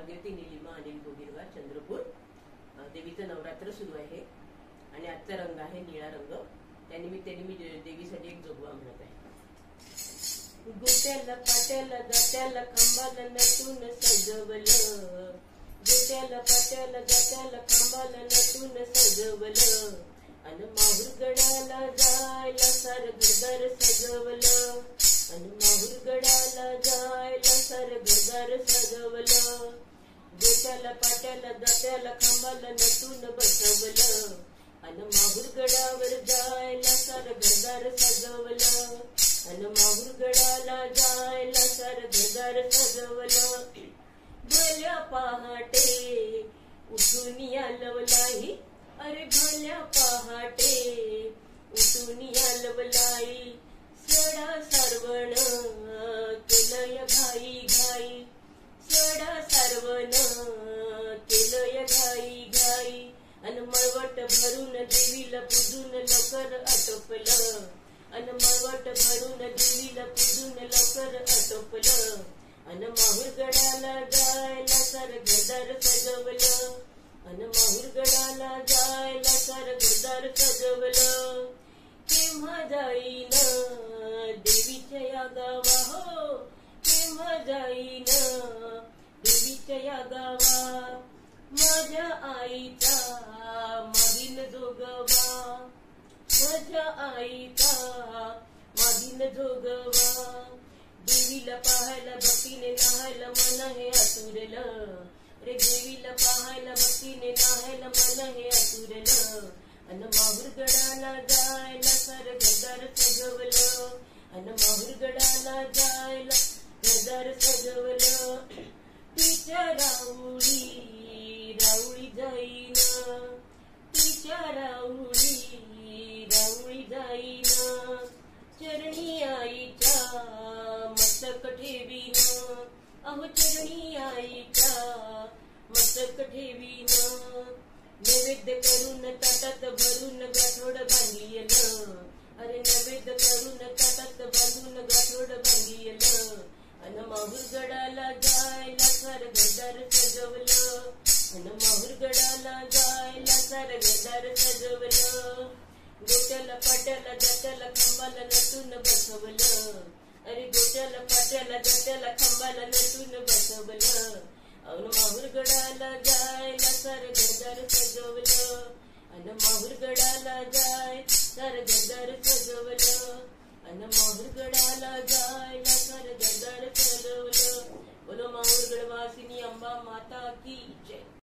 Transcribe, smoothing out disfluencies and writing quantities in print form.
भागीरथी निलिमा अनिल गोगिरवार चंद्रपूर. देवीचं नवरात्र सुरू आहे आणि आजचा रंग आहे निळा रंग. त्यानिमित्ताने मी देवीसाठी एक जोगवा म्हणत आहे. गोट्याला पाट्याला दाट्याला खांबाला नटून सजवलं, गोट्याला पाट्याला दाट्याला खांबाला नटून सजवलं, अन माहुरगडाला जायला सारगरदार सजवलं, अन माहुरगडाला जायला सारगरदार सजवलं, गोट्याला पाट्याला दाट्याला खांबाला नटून बसवलं, अन माहुरगडावर जायला सारगरदार सजवलं, अन माहुरगडाला जायला सारगरदार सजवलं. भल्या पहाटे उठून यालवलाई, अरे भल्या पहाटे उठून यालवलाई, सडा सारवण केलंय घाई घाई, सडा सारवण केलंय घाई घाई, अन मळवट भरून देवीला पूजून लवकर आटोपलं, अन मळवट भरून देवीला पूजून लवकर आटोपलं, अन माहुरगडाला जायला सारगरदार सजवलं, अन माहुरगडाला जायला सारगरदार सजवलं. केव्हा जाईन देवीच्या या गावा, हो केव्हा जाईन देवीच्या या गावा, माझ्या आईचा मागील जोगवा, माझ्या आईचा मागील जोगवा. देवीला पाहायला भक्तीने नाहायला मन हे आतुरलं, रे देवीला पाहायला भक्तीने नाहायला मन हे आतुरलं, अन माहुरगडाला जायला सारगरदार सजवलं, अन माहुरगडाला जायला गरदार सजवलं. तिच्या राऊळी राऊळी जाईन, तिच्या राऊळी राऊळी जाईन, चरणी आईच्या मस्तक ठेवीन, अहो चरणी आईच्या मस्तक ठेवीन. नैवेद्य करून ताटात भरून गाठोड बांधियलं, अरे नैवेद्य करून ताटात बांधून गाठोड बांधियलं, अन माहुरगडाला जायला सारगरदार सजवलं, अन माहुरगडाला जायला सारगरदार सजवलं. गोट्याला पाट्याला दाट्याला खांबाला नटून बसवलं, अरे गोट्याला पाट्याला दाट्याला खांबाला नटून बसवलं, अन माहुरगडाला जायला सारगरदार सजवलं, अन माहुरगडाला जाय सारगरदार सजवलं, अन माहुरगडाला जायला सारगरदार सजवलं. बोलो माहुरगड वासिनी अंबा माता की.